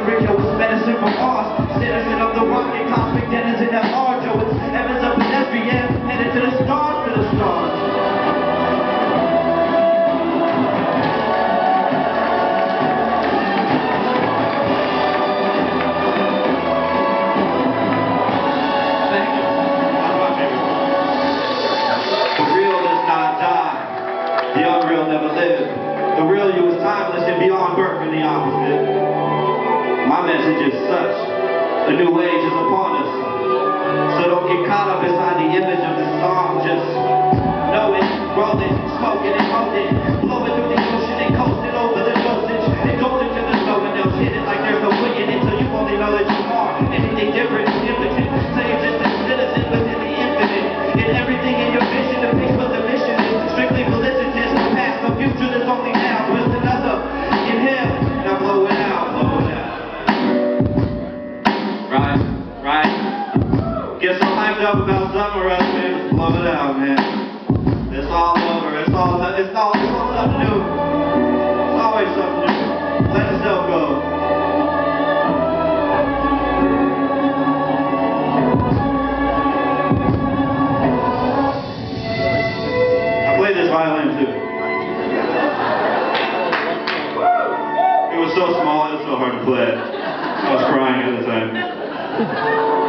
brick, yo, it's medicine from Mars. Citizen of the rocket, cosmic dinners in that large, yo, it's heavens up in SBM, headed to the stars, to the stars. The unreal never lived. The real you is timeless and beyond birth and the opposite. My message is such. A new age is upon us. So don't get caught up inside the image of the song. Just know it, roll it, smoke it and hold it. Blow it through the ocean and coast it over the dosage. And go into the no one else hit it like there's no quitting until you only know that you are anything different, impotent. So you're just a citizen within the infinite. And everything in your vision depicts what the mission is. Strictly felicitous. The future that's only now, twist another, inhale, now blow it out, blow it out. Right. Get so hyped up about summer, man, just blow it out, man. It's all over, it's all something new. It's always something new. Let yourself go. I play this violin too. It was so small, it was so hard to play. I was crying at the time.